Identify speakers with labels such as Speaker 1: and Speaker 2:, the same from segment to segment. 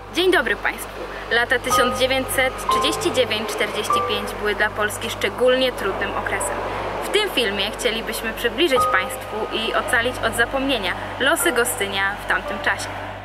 Speaker 1: Dzień dobry Państwu. Lata 1939-45 były dla Polski szczególnie trudnym okresem. W tym filmie chcielibyśmy przybliżyć Państwu i ocalić od zapomnienia losy Gostynia w tamtym czasie.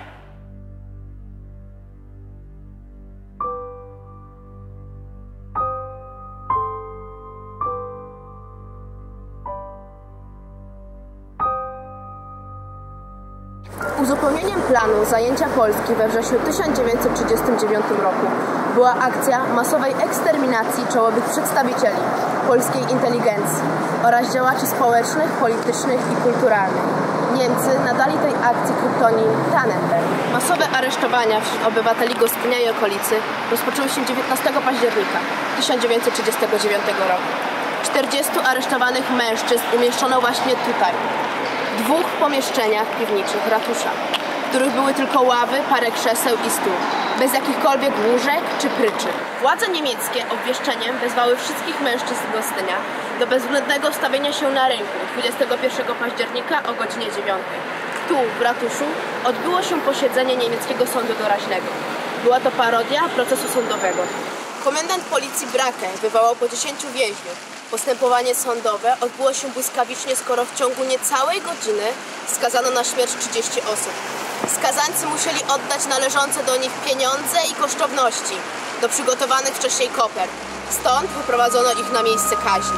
Speaker 2: Uzupełnieniem planu zajęcia Polski we wrześniu 1939 roku była akcja masowej eksterminacji czołowych przedstawicieli polskiej inteligencji oraz działaczy społecznych, politycznych i kulturalnych. Niemcy nadali tej akcji kryptonim Tannenberg. Masowe aresztowania wśród obywateli Gostynia i okolicy rozpoczęły się 19 października 1939 roku. 40 aresztowanych mężczyzn umieszczono właśnie tutaj, w dwóch pomieszczeniach piwniczych ratusza, w których były tylko ławy, parę krzeseł i stół, bez jakichkolwiek łóżek czy pryczy. Władze niemieckie obwieszczeniem wezwały wszystkich mężczyzn z Gostynia do bezwzględnego stawienia się na rynku 21 października o godzinie 9. Tu, w ratuszu, odbyło się posiedzenie niemieckiego sądu doraźnego. Była to parodia procesu sądowego. Komendant policji Brake wywołał po 10 więźniów. Postępowanie sądowe odbyło się błyskawicznie, skoro w ciągu niecałej godziny skazano na śmierć 30 osób. Skazańcy musieli oddać należące do nich pieniądze i kosztowności do przygotowanych wcześniej kopert. Stąd wyprowadzono ich na miejsce kaźni.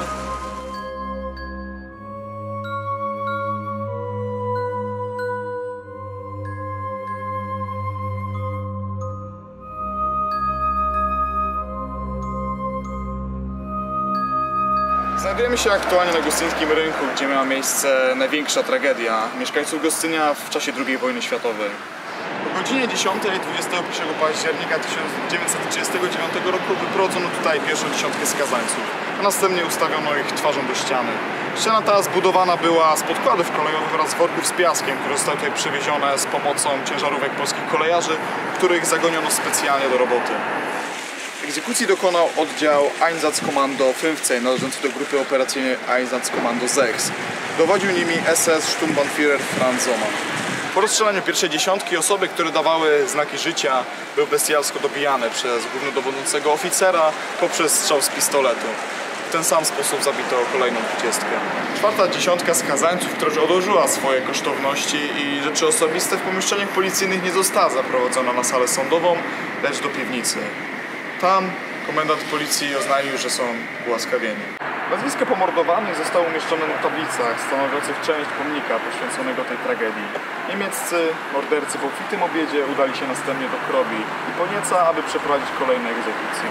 Speaker 3: Znajdujemy się aktualnie na gostyńskim rynku, gdzie miała miejsce największa tragedia mieszkańców Gostynia w czasie II wojny światowej. O godzinie 10 21 października 1939 roku wyprowadzono tutaj pierwszą dziesiątkę skazańców, a następnie ustawiono ich twarzą do ściany. Ściana ta zbudowana była z podkładów kolejowych oraz worków z piaskiem, które zostały tutaj przywiezione z pomocą ciężarówek polskich kolejarzy, których zagoniono specjalnie do roboty. Egzekucji dokonał oddział Einsatzkommando 15 należący do grupy operacyjnej Einsatzkommando 6. Dowodził nimi SS Sturmbannführer Franz Zomann. Po rozstrzelaniu pierwszej dziesiątki osoby, które dawały znaki życia, były bestialsko dobijane przez głównodowodzącego oficera poprzez strzał z pistoletu. W ten sam sposób zabito kolejną 20. Czwarta dziesiątka skazańców, która już odłożyła swoje kosztowności i rzeczy osobiste w pomieszczeniach policyjnych, nie została zaprowadzona na salę sądową, lecz do piwnicy. Tam komendant policji oznajmił, że są ułaskawieni. Nazwiska pomordowanych zostały umieszczone na tablicach stanowiących część pomnika poświęconego tej tragedii. Niemieccy mordercy po obfitym obiedzie udali się następnie do Krobi i Ponieca, aby przeprowadzić kolejne egzekucje.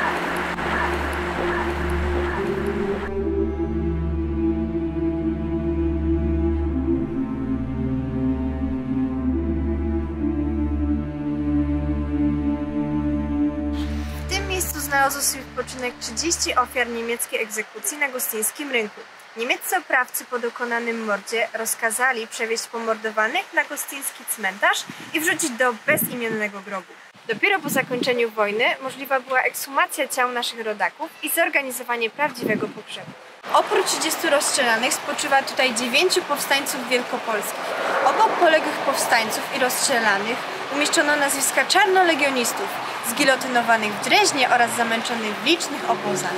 Speaker 4: Znalazło swój spoczynek 30 ofiar niemieckiej egzekucji na gostyńskim rynku. Niemieccy oprawcy po dokonanym mordzie rozkazali przewieźć pomordowanych na gostyński cmentarz i wrzucić do bezimiennego grobu. Dopiero po zakończeniu wojny możliwa była ekshumacja ciał naszych rodaków i zorganizowanie prawdziwego pogrzebu. Oprócz 30 rozstrzelanych spoczywa tutaj 9 powstańców wielkopolskich. Obok poległych powstańców i rozstrzelanych umieszczono nazwiska czarnolegionistów, zgilotynowanych w Dreźnie oraz zamęczonych w licznych obozach.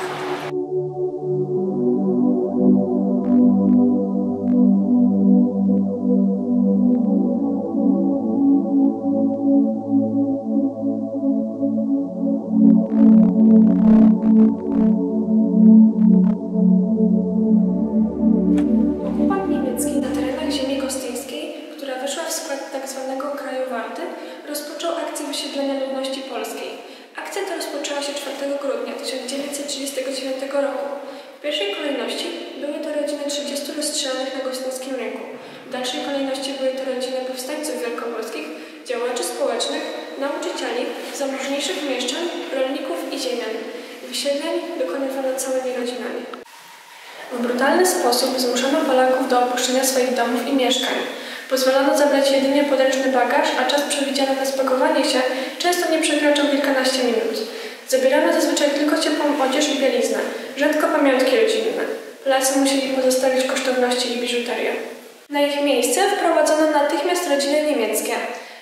Speaker 5: Okupant niemiecki na terenach ziemi gostyńskiej, która weszła w skład tzw. kraju Warty, rozpoczął akcję wysiedlenia ludności polskiej. Akcja ta rozpoczęła się 4 grudnia 1939 roku. W pierwszej kolejności były to rodziny 30 rozstrzelanych na gostyńskim rynku. W dalszej kolejności były to rodziny powstańców wielkopolskich, działaczy społecznych, nauczycieli, zamożniejszych mieszczan, rolników i ziemian. Wysiedleń dokonywano całymi rodzinami. W brutalny sposób zmuszano Polaków do opuszczenia swoich domów i mieszkań. Pozwolono zabrać jedynie podręczny bagaż, a czas przewidziany na spakowanie się często nie przekraczał kilkanaście minut. Zabierano zazwyczaj tylko ciepłą odzież i bieliznę, rzadko pamiątki rodzinne. Polacy musieli pozostawić kosztowności i biżuterię. Na ich miejsce wprowadzono natychmiast rodziny niemieckie.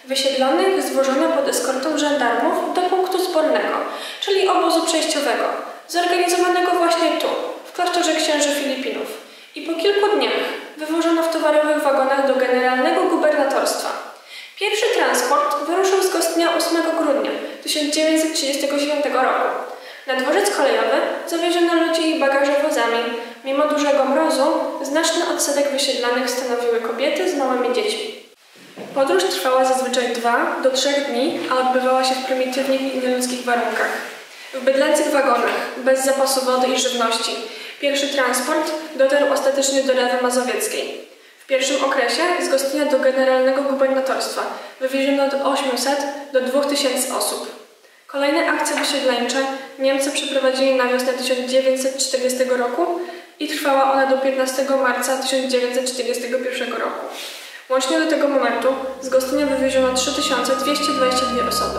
Speaker 5: Wysiedlonych zwożono pod eskortą żandarmów do punktu zbornego, czyli obozu przejściowego, zorganizowanego właśnie tu, w klasztorze księży Filipinów. I po kilku dniach wywożono w towarowych wagonach do generalnego gubernatorstwa. Pierwszy transport wyruszył z Gostynia 8 grudnia 1939 roku. Na dworzec kolejowy zawieziono ludzi i bagaże wozami. Mimo dużego mrozu, znaczny odsetek wysiedlanych stanowiły kobiety z małymi dziećmi. Podróż trwała zazwyczaj 2 do 3 dni, a odbywała się w prymitywnych i nieludzkich warunkach. W bydlęcych wagonach, bez zapasu wody i żywności, pierwszy transport dotarł ostatecznie do Rawy Mazowieckiej. W pierwszym okresie z Gostynia do generalnego gubernatorstwa wywieziono od 800 do 2000 osób. Kolejne akcje wysiedleńcze Niemcy przeprowadzili na wiosnę 1940 roku i trwała ona do 15 marca 1941 roku. Łącznie do tego momentu z Gostynia wywieziono 3222 osoby.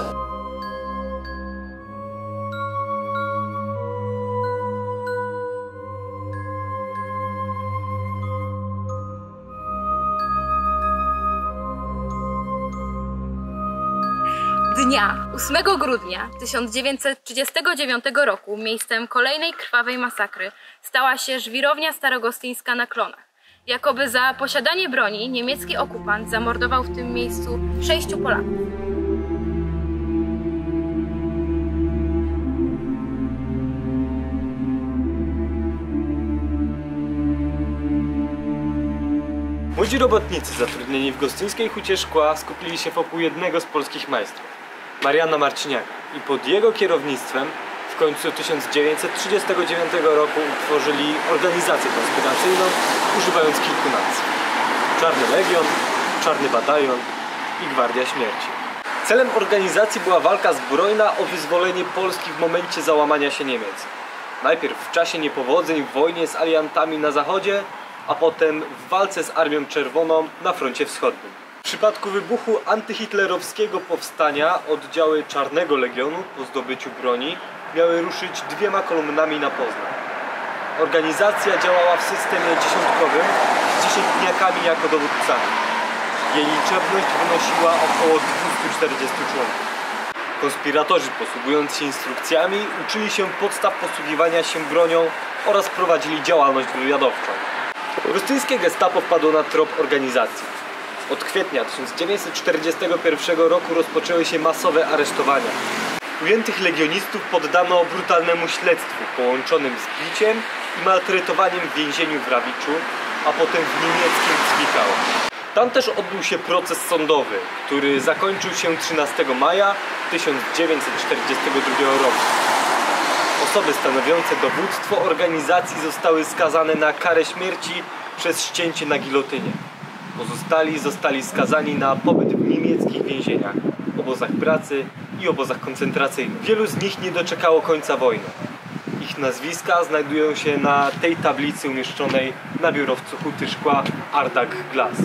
Speaker 1: Dnia 8 grudnia 1939 roku miejscem kolejnej krwawej masakry stała się żwirownia starogostyńska na Klonach. Jakoby za posiadanie broni niemiecki okupant zamordował w tym miejscu 6 Polaków.
Speaker 6: Młodzi robotnicy zatrudnieni w gostyńskiej hucie szkła skupili się wokół jednego z polskich majstrów, Mariana Marciniaka, i pod jego kierownictwem w końcu 1939 roku utworzyli organizację konspiracyjną, używając kilku nazw: Czarny Legion, Czarny Batalion i Gwardia Śmierci. Celem organizacji była walka zbrojna o wyzwolenie Polski w momencie załamania się Niemiec. Najpierw w czasie niepowodzeń w wojnie z aliantami na zachodzie, a potem w walce z Armią Czerwoną na froncie wschodnim. W przypadku wybuchu antyhitlerowskiego powstania oddziały Czarnego Legionu po zdobyciu broni miały ruszyć 2 kolumnami na Poznań. Organizacja działała w systemie dziesiątkowym z dziesiętniakami jako dowódcami. Jej liczebność wynosiła około 240 członków. Konspiratorzy, posługując się instrukcjami, uczyli się podstaw posługiwania się bronią oraz prowadzili działalność wywiadowczą. Gostyńskie gestapo wpadło na trop organizacji. Od kwietnia 1941 roku rozpoczęły się masowe aresztowania. Ujętych legionistów poddano brutalnemu śledztwu połączonym z biciem i maltretowaniem w więzieniu w Rawiczu, a potem w niemieckim Zwickau. Tam też odbył się proces sądowy, który zakończył się 13 maja 1942 roku. Osoby stanowiące dowództwo organizacji zostały skazane na karę śmierci przez ścięcie na gilotynie. Pozostali zostali skazani na pobyt w niemieckich więzieniach, obozach pracy i obozach koncentracyjnych. Wielu z nich nie doczekało końca wojny. Ich nazwiska znajdują się na tej tablicy umieszczonej na biurowcu huty szkła Ardagh Glass.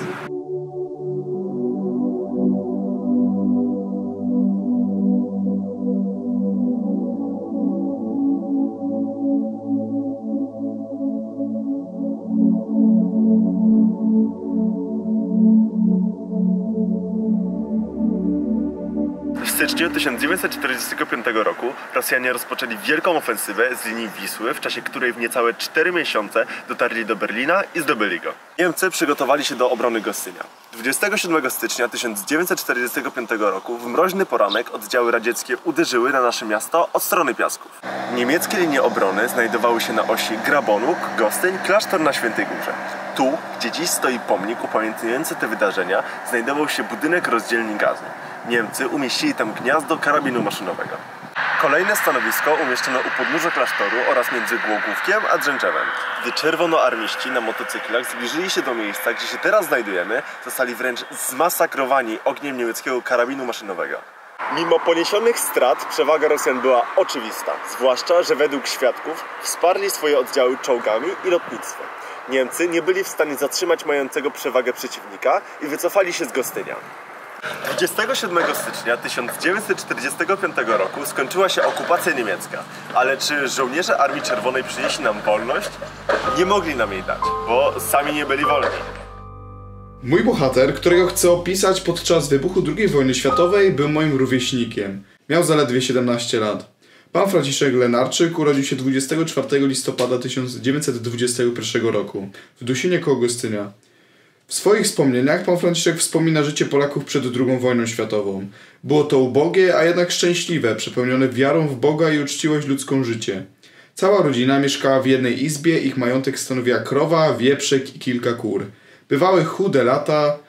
Speaker 7: W styczniu 1945 roku Rosjanie rozpoczęli wielką ofensywę z linii Wisły, w czasie której w niecałe 4 miesiące dotarli do Berlina i zdobyli go. Niemcy przygotowali się do obrony Gostynia. 27 stycznia 1945 roku w mroźny poranek oddziały radzieckie uderzyły na nasze miasto od strony Piasków. Niemieckie linie obrony znajdowały się na osi Grabonłuk, Gostyń, klasztor na Świętej Górze. Tu, gdzie dziś stoi pomnik upamiętniający te wydarzenia, znajdował się budynek rozdzielni gazu. Niemcy umieścili tam gniazdo karabinu maszynowego. Kolejne stanowisko umieszczono u podnóża klasztoru oraz między Głogówkiem a Drzęczewem. Gdy czerwonoarmiści na motocyklach zbliżyli się do miejsca, gdzie się teraz znajdujemy, zostali wręcz zmasakrowani ogniem niemieckiego karabinu maszynowego. Mimo poniesionych strat przewaga Rosjan była oczywista, zwłaszcza, że według świadków wsparli swoje oddziały czołgami i lotnictwem. Niemcy nie byli w stanie zatrzymać mającego przewagę przeciwnika i wycofali się z Gostynia. 27 stycznia 1945 roku skończyła się okupacja niemiecka, ale czy żołnierze Armii Czerwonej przynieśli nam wolność? Nie mogli nam jej dać, bo sami nie byli wolni. 27 stycznia 1945 roku skończyła się okupacja niemiecka, ale czy żołnierze Armii Czerwonej przynieśli nam wolność? Nie mogli nam jej dać, bo sami nie byli wolni. 27 stycznia 1945 roku skończyła się okupacja niemiecka, ale czy żołnierze Armii Czerwonej przynieśli nam wolność? Nie mogli nam jej dać, bo sami nie byli wolni.
Speaker 3: Mój bohater, którego chcę opisać podczas wybuchu II wojny światowej, był moim rówieśnikiem. Miał zaledwie 17 lat. Pan Franciszek Lenarczyk urodził się 24 listopada 1921 roku w Dusinie koło Gostynia. W swoich wspomnieniach pan Franciszek wspomina życie Polaków przed II wojną światową. Było to ubogie, a jednak szczęśliwe, przepełnione wiarą w Boga i uczciwość ludzką życie. Cała rodzina mieszkała w jednej izbie, ich majątek stanowiła krowa, wieprzek i kilka kur. Bywały chude lata,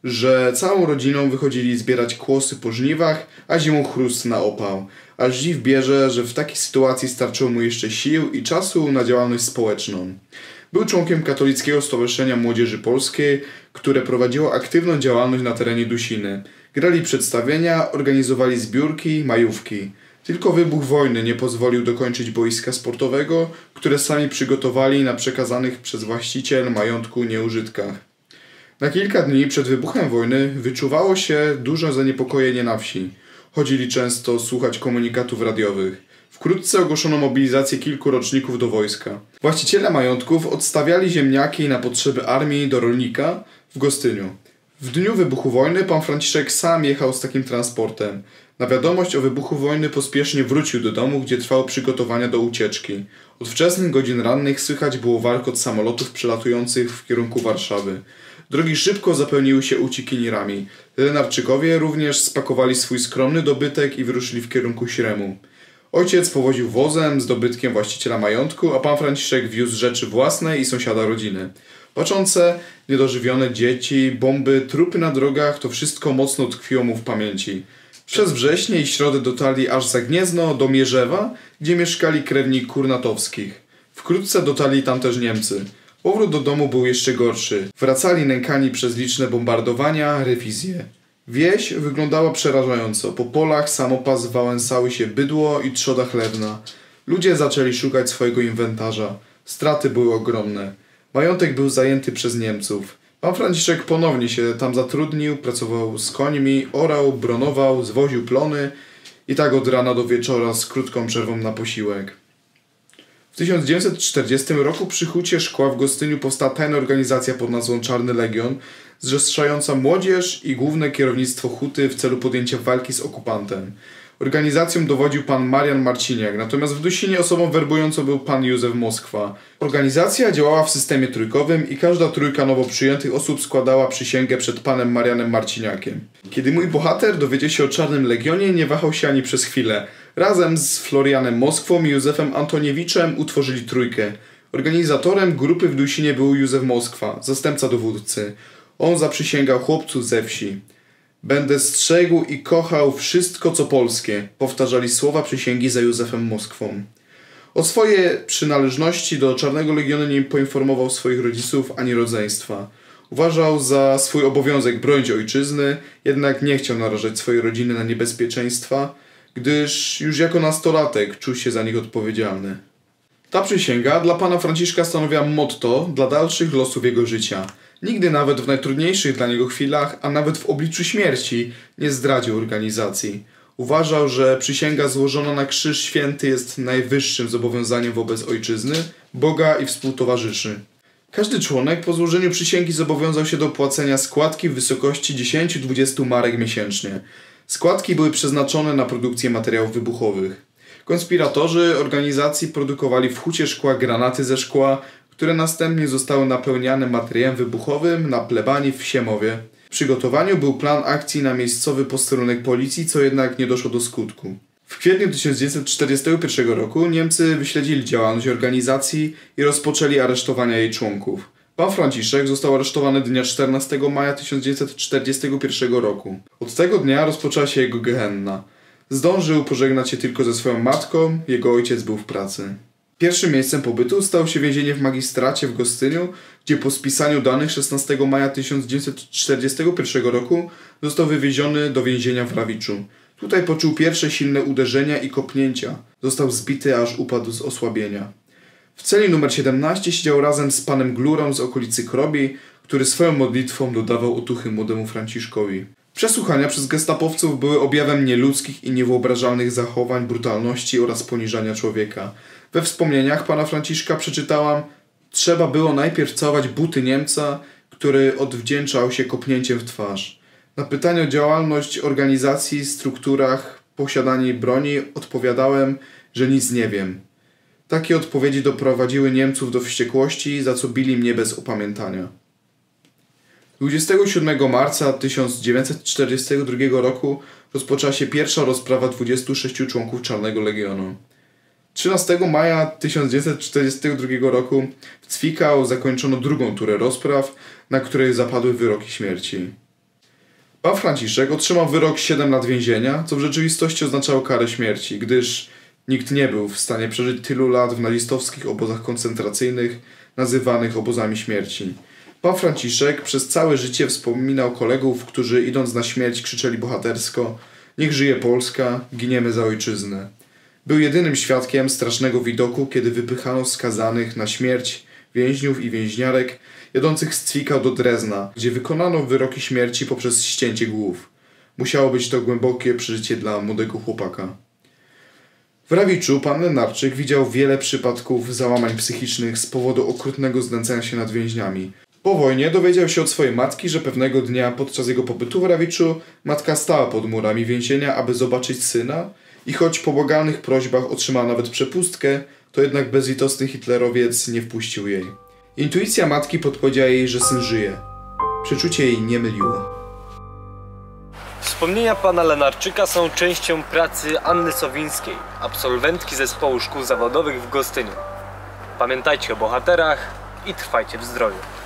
Speaker 3: że całą rodziną wychodzili zbierać kłosy po żniwach, a zimą chrust na opał. Aż dziw bierze, że w takiej sytuacji starczyło mu jeszcze sił i czasu na działalność społeczną. Był członkiem Katolickiego Stowarzyszenia Młodzieży Polskiej, które prowadziło aktywną działalność na terenie Dusiny. Grali przedstawienia, organizowali zbiórki, majówki. Tylko wybuch wojny nie pozwolił dokończyć boiska sportowego, które sami przygotowali na przekazanych przez właściciel majątku nieużytkach. Na kilka dni przed wybuchem wojny wyczuwało się duże zaniepokojenie na wsi. Chodzili często słuchać komunikatów radiowych. Wkrótce ogłoszono mobilizację kilku roczników do wojska. Właściciele majątków odstawiali ziemniaki na potrzeby armii do rolnika w Gostyniu. W dniu wybuchu wojny pan Franciszek sam jechał z takim transportem. Na wiadomość o wybuchu wojny pospiesznie wrócił do domu, gdzie trwały przygotowania do ucieczki. Od wczesnych godzin rannych słychać było warkot samolotów przelatujących w kierunku Warszawy. Drogi szybko zapełniły się uciekinierami. Lenarczykowie również spakowali swój skromny dobytek i wyruszyli w kierunku Śremu. Ojciec powoził wozem z dobytkiem właściciela majątku, a pan Franciszek wiózł rzeczy własne i sąsiada rodziny. Płaczące, niedożywione dzieci, bomby, trupy na drogach, to wszystko mocno tkwiło mu w pamięci. Przez wrześnie i środę dotarli aż za Gniezno do Mierzewa, gdzie mieszkali krewni Kurnatowskich. Wkrótce dotarli tam też Niemcy. Powrót do domu był jeszcze gorszy. Wracali nękani przez liczne bombardowania, rewizje. Wieś wyglądała przerażająco. Po polach samopas wałęsały się bydło i trzoda chlewna. Ludzie zaczęli szukać swojego inwentarza. Straty były ogromne. Majątek był zajęty przez Niemców. Pan Franciszek ponownie się tam zatrudnił, pracował z końmi, orał, bronował, zwoził plony i tak od rana do wieczora z krótką przerwą na posiłek. W 1940 roku przy Hucie Szkła w Gostyniu powstała tajna organizacja pod nazwą Czarny Legion, zrzeszająca młodzież i główne kierownictwo Huty w celu podjęcia walki z okupantem. Organizacją dowodził pan Marian Marciniak, natomiast w Dusinie osobą werbującą był pan Józef Moskwa. Organizacja działała w systemie trójkowym i każda trójka nowo przyjętych osób składała przysięgę przed panem Marianem Marciniakiem. Kiedy mój bohater dowiedział się o Czarnym Legionie, nie wahał się ani przez chwilę. Razem z Florianem Moskwą i Józefem Antoniewiczem utworzyli trójkę. Organizatorem grupy w Dusinie był Józef Moskwa, zastępca dowódcy. On zaprzysięgał chłopców ze wsi. Będę strzegł i kochał wszystko, co polskie, powtarzali słowa przysięgi za Józefem Moskwą. O swojej przynależności do Czarnego Legionu nie poinformował swoich rodziców ani rodzeństwa. Uważał za swój obowiązek bronić ojczyzny, jednak nie chciał narażać swojej rodziny na niebezpieczeństwa, gdyż już jako nastolatek czuł się za nich odpowiedzialny. Ta przysięga dla pana Franciszka stanowiła motto dla dalszych losów jego życia. Nigdy nawet w najtrudniejszych dla niego chwilach, a nawet w obliczu śmierci, nie zdradził organizacji. Uważał, że przysięga złożona na Krzyż Święty jest najwyższym zobowiązaniem wobec ojczyzny, Boga i współtowarzyszy. Każdy członek po złożeniu przysięgi zobowiązał się do płacenia składki w wysokości 10-20 marek miesięcznie. Składki były przeznaczone na produkcję materiałów wybuchowych. Konspiratorzy organizacji produkowali w Hucie Szkła granaty ze szkła, które następnie zostały napełniane materiałem wybuchowym na plebanii w Siemowie. W przygotowaniu był plan akcji na miejscowy posterunek policji, co jednak nie doszło do skutku. W kwietniu 1941 roku Niemcy wyśledzili działalność organizacji i rozpoczęli aresztowania jej członków. Pan Franciszek został aresztowany dnia 14 maja 1941 roku. Od tego dnia rozpoczęła się jego gehenna. Zdążył pożegnać się tylko ze swoją matką, jego ojciec był w pracy. Pierwszym miejscem pobytu stało się więzienie w magistracie w Gostyniu, gdzie po spisaniu danych 16 maja 1941 roku został wywieziony do więzienia w Rawiczu. Tutaj poczuł pierwsze silne uderzenia i kopnięcia. Został zbity, aż upadł z osłabienia. W celi numer 17 siedział razem z panem Glurą z okolicy Krobi, który swoją modlitwą dodawał otuchy młodemu Franciszkowi. Przesłuchania przez gestapowców były objawem nieludzkich i niewyobrażalnych zachowań, brutalności oraz poniżania człowieka. We wspomnieniach pana Franciszka przeczytałam: trzeba było najpierw całować buty Niemca, który odwdzięczał się kopnięciem w twarz. Na pytanie o działalność organizacji, strukturach, posiadanie broni odpowiadałem, że nic nie wiem. Takie odpowiedzi doprowadziły Niemców do wściekłości, za co bili mnie bez opamiętania. 27 marca 1942 roku rozpoczęła się pierwsza rozprawa 26 członków Czarnego Legionu. 13 maja 1942 roku w Zwickau zakończono drugą turę rozpraw, na której zapadły wyroki śmierci. Pan Franciszek otrzymał wyrok 7 lat więzienia, co w rzeczywistości oznaczało karę śmierci, gdyż nikt nie był w stanie przeżyć tylu lat w nazistowskich obozach koncentracyjnych, nazywanych obozami śmierci. Pan Franciszek przez całe życie wspominał kolegów, którzy idąc na śmierć krzyczeli bohatersko: niech żyje Polska, giniemy za ojczyznę. Był jedynym świadkiem strasznego widoku, kiedy wypychano skazanych na śmierć więźniów i więźniarek jadących z Zwickau do Drezna, gdzie wykonano wyroki śmierci poprzez ścięcie głów. Musiało być to głębokie przeżycie dla młodego chłopaka. W Rawiczu pan Lenarczyk widział wiele przypadków załamań psychicznych z powodu okrutnego znęcania się nad więźniami. Po wojnie dowiedział się od swojej matki, że pewnego dnia podczas jego pobytu w Rawiczu matka stała pod murami więzienia, aby zobaczyć syna i choć po błagalnych prośbach otrzymała nawet przepustkę, to jednak bezlitosny hitlerowiec nie wpuścił jej. Intuicja matki podpowiedziała jej, że syn żyje. Przeczucie jej nie myliło.
Speaker 6: Wspomnienia pana Lenarczyka są częścią pracy Anny Sowińskiej, absolwentki zespołu szkół zawodowych w Gostyniu. Pamiętajcie o bohaterach i trwajcie w zdrowiu.